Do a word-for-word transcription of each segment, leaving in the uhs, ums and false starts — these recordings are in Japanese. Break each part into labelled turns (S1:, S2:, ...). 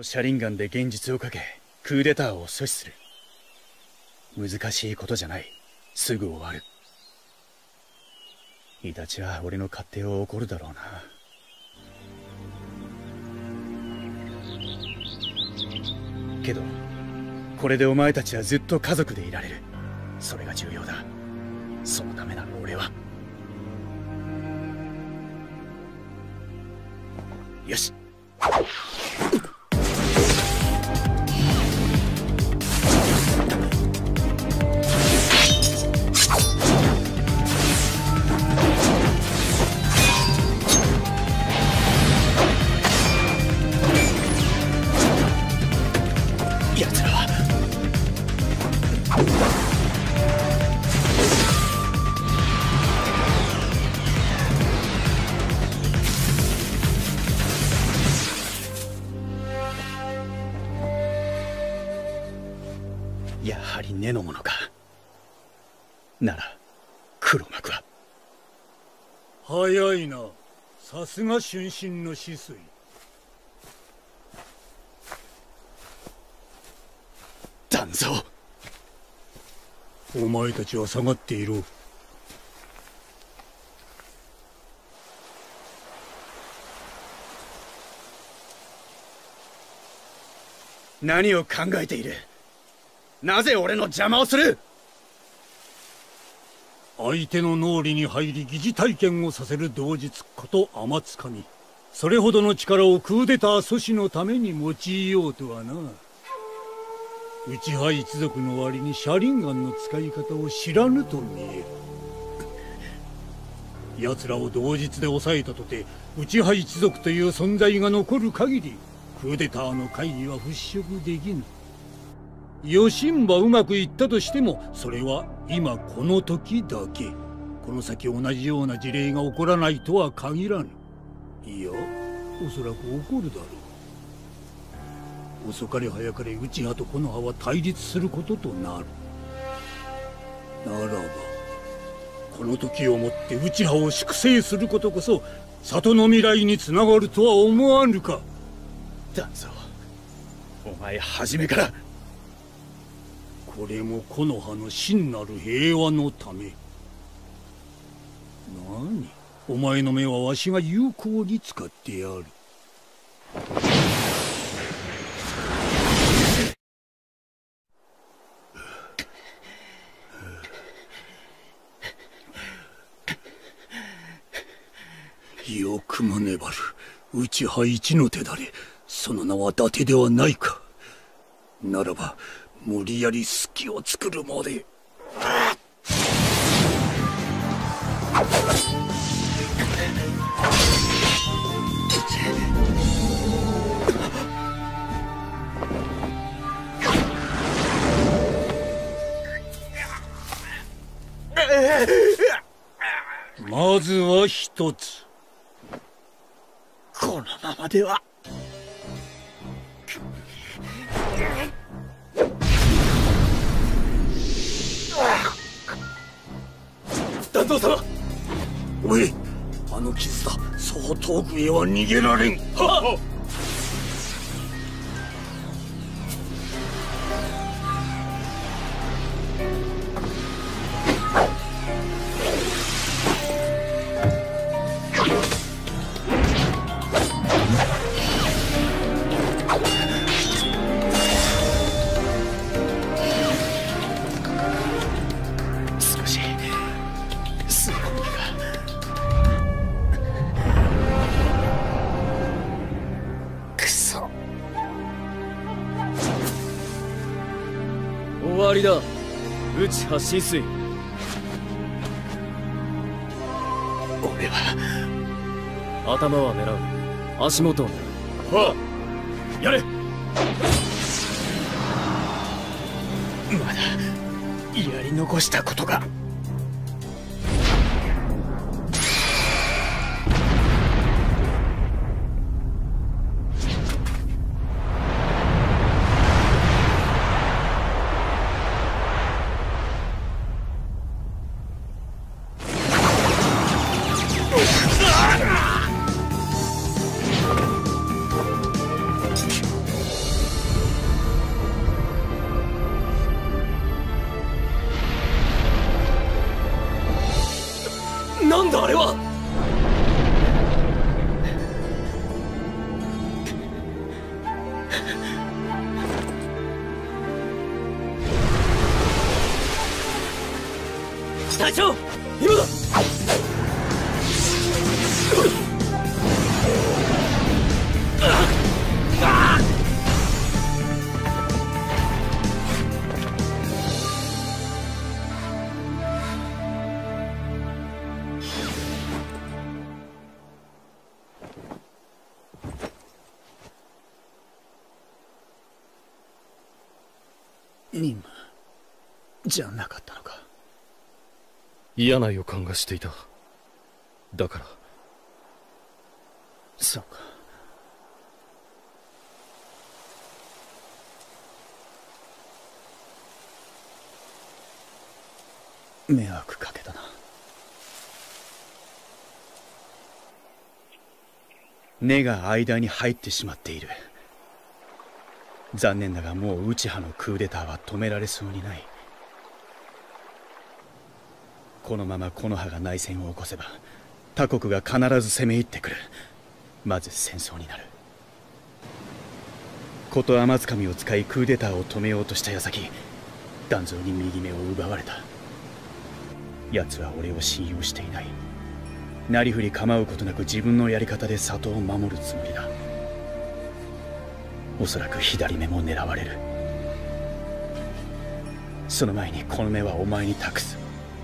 S1: 車輪ガンで現実をかけクーデターを阻止する。難しいことじゃない。すぐ終わる。イタチは俺の勝手を怒るだろうな。けどこれでお前たちはずっと家族でいられる。それが重要だ。そのためなの俺は。よし。奴らはやはり根のものか。なら黒幕は。
S2: 早いな。さすが春心の止水。
S1: 団蔵、
S2: お前たちは下がっていろ。
S1: 何を考えている。なぜ俺の邪魔をする。
S2: 相手の脳裏に入り疑似体験をさせる同日こと天津神。それほどの力をクーデター阻止のために用いようとはな。内派一族の割に車輪ガンの使い方を知らぬと見える。奴らを同日で抑えたとて内派一族という存在が残る限りクーデターの会議は払拭できぬ。よしんばうまくいったとしてもそれは今この時だけ。この先同じような事例が起こらないとは限らぬ。いや、おそらく起こるだろう。遅かれ早かれ内派と木の葉は対立することとなる。ならばこの時をもって内派を粛清することこそ里の未来につながるとは思わぬか。
S1: 団蔵、お前初めから。
S2: これも木の葉の真なる平和のため。何、お前の目はわしが有効に使ってやる。よくも粘る内派一の手だれ。その名は伊達ではないか。ならば無理やり隙を作るまで。まずは一つ。
S1: このままでは。団蔵様。
S2: おい、あの傷だ。そう遠くへは逃げられん。はっ。
S3: 終わりだ、内派浸水。
S1: 俺は
S3: 頭は狙う。足元を狙う。
S1: はあ、やれ。まだやり残したことが。
S3: なんだあれは。隊長、今だ。
S1: 任務じゃなかったのか。
S3: 嫌な予感がしていた。だから。
S1: そうか。迷惑かけたな。根が間に入ってしまっている。残念だがもう内派のクーデターは止められそうにない。このまま木の葉が内戦を起こせば他国が必ず攻め入ってくる。まず戦争になる。こと天掴みを使いクーデターを止めようとした矢先、団蔵に右目を奪われた。奴は俺を信用していない。なりふり構うことなく自分のやり方で里を守るつもりだ。おそらく左目も狙われる。その前にこの目はお前に託す。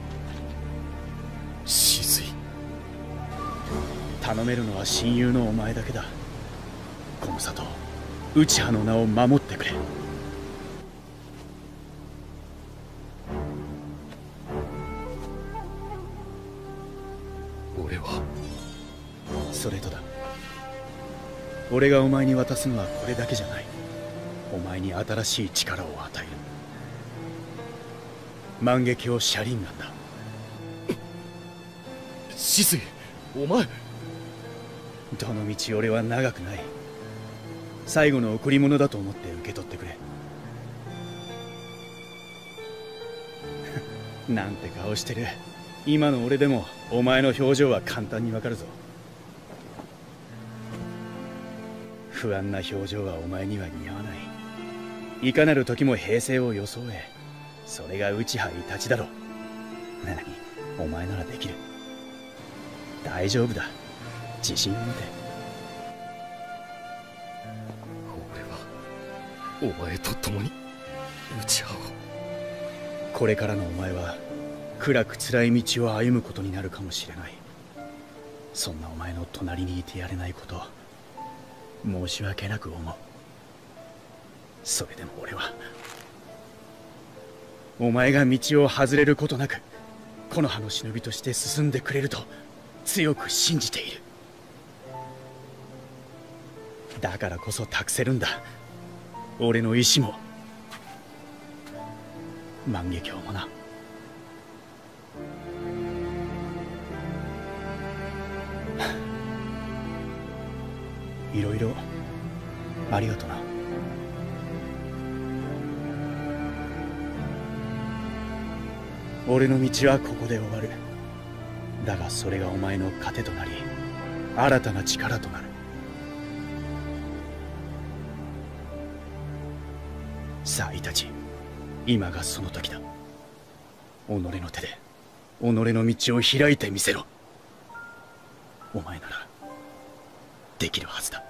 S3: 止水。
S1: 頼めるのは親友のお前だけだ。この里、内派の名を守ってくれ。
S3: 俺は
S1: それとだ。俺がお前に渡すのはこれだけじゃない。お前に新しい力を与える。万華鏡車輪眼だ。
S3: 止水、お前。
S1: どの道俺は長くない。最後の贈り物だと思って受け取ってくれ。なんて顔してる。今の俺でもお前の表情は簡単にわかるぞ。不安な表情はお前には似合わない。いかなる時も平静を装え。それが内派イタチだろ。なに、お前ならできる。大丈夫だ。自信を持て。
S3: 俺はお前と共に内派を。
S1: これからのお前は暗く辛い道を歩むことになるかもしれない。そんなお前の隣にいてやれないこと申し訳なく思う。それでも俺はお前が道を外れることなく木の葉の忍びとして進んでくれると強く信じている。だからこそ託せるんだ。俺の意志も万華鏡もな。いろいろありがとな。俺の道はここで終わる。だがそれがお前の糧となり新たな力となる。さあイタチ、今がその時だ。己の手で己の道を開いてみせろ。お前ならできるはずだ。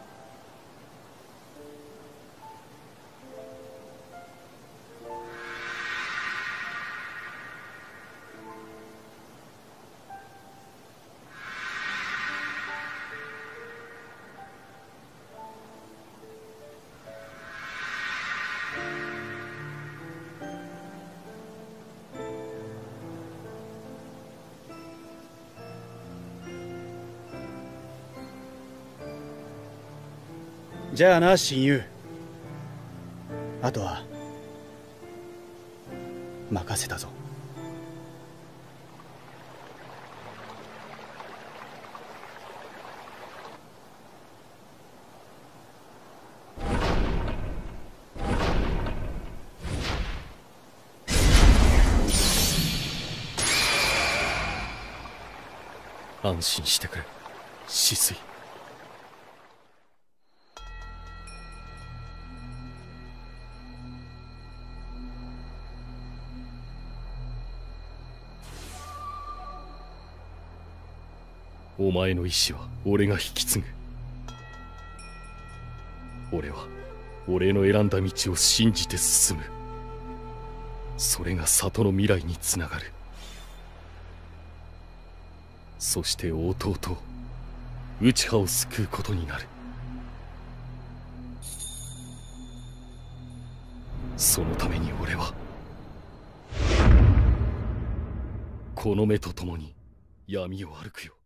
S1: じゃあな親友。あとは任せたぞ。
S3: 安心してくれ止水。お前の意志は俺が引き継ぐ。俺は俺の選んだ道を信じて進む。それが里の未来につながる。そして弟を内葉を救うことになる。そのために俺はこの目と共に闇を歩くよ。